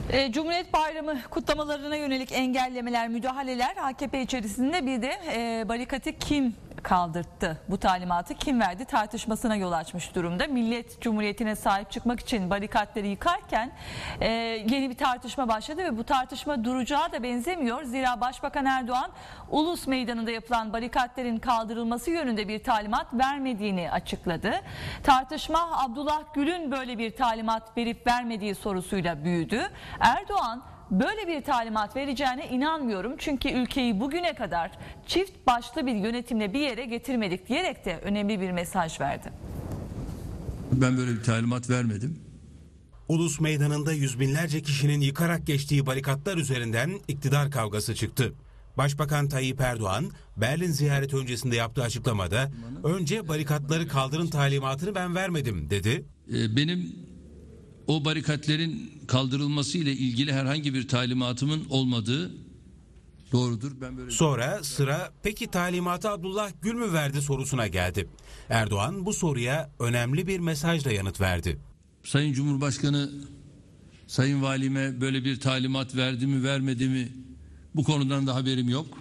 Cumhuriyet Bayramı kutlamalarına yönelik engellemeler, müdahaleler AKP içerisinde bir de barikatı kim kaldırttı, bu talimatı kim verdi tartışmasına yol açmış durumda. Millet Cumhuriyeti'ne sahip çıkmak için barikatları yıkarken yeni bir tartışma başladı ve bu tartışma duracağı da benzemiyor. Zira Başbakan Erdoğan Ulus Meydanı'nda yapılan barikatların kaldırılması yönünde bir talimat vermediğini açıkladı. Tartışma Abdullah Gül'ün böyle bir talimat verip vermediği sorusuyla büyüdü. Erdoğan böyle bir talimat vereceğine inanmıyorum çünkü ülkeyi bugüne kadar çift başlı bir yönetimle bir yere getirmedik diyerek de önemli bir mesaj verdi. Ben böyle bir talimat vermedim. Ulus Meydanı'nda yüz binlerce kişinin yıkarak geçtiği barikatlar üzerinden iktidar kavgası çıktı. Başbakan Tayyip Erdoğan, Berlin ziyareti öncesinde yaptığı açıklamada önce barikatları kaldırın talimatını ben vermedim dedi. Benim o barikatlerin kaldırılması ile ilgili herhangi bir talimatımın olmadığı doğrudur. Sonra sıra peki talimatı Abdullah Gül mü verdi sorusuna geldi. Erdoğan bu soruya önemli bir mesajla yanıt verdi. Sayın Cumhurbaşkanı, Sayın Valime böyle bir talimat verdi mi vermedi mi bu konudan da haberim yok.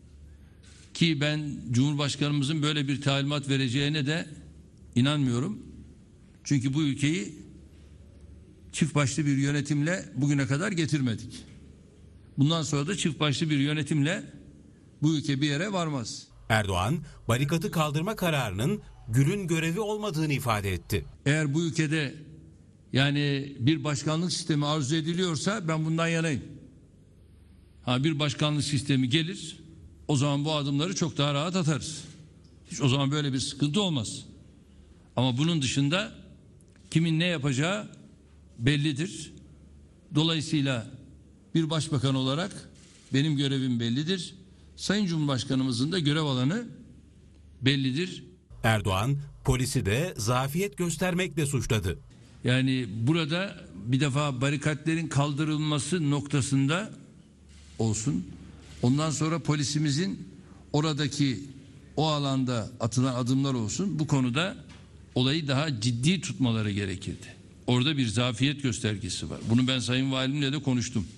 Ki ben Cumhurbaşkanımızın böyle bir talimat vereceğine de inanmıyorum. Çünkü bu ülkeyi çift başlı bir yönetimle bugüne kadar getirmedik. Bundan sonra da çift başlı bir yönetimle bu ülke bir yere varmaz. Erdoğan, barikatı kaldırma kararının Gül'ün görevi olmadığını ifade etti. Eğer bu ülkede yani bir başkanlık sistemi arzu ediliyorsa ben bundan yanayım. Bir başkanlık sistemi gelir, o zaman bu adımları çok daha rahat atarız. Hiç o zaman böyle bir sıkıntı olmaz. Ama bunun dışında kimin ne yapacağı bellidir. Dolayısıyla bir başbakan olarak benim görevim bellidir. Sayın Cumhurbaşkanımızın da görev alanı bellidir. Erdoğan polisi de zafiyet göstermekle suçladı. Yani burada bir defa barikatlerin kaldırılması noktasında olsun. Ondan sonra polisimizin oradaki o alanda atılan adımlar olsun. Bu konuda olayı daha ciddi tutmaları gerekirdi. Orada bir zafiyet göstergesi var. Bunu ben Sayın Valimle de konuştum.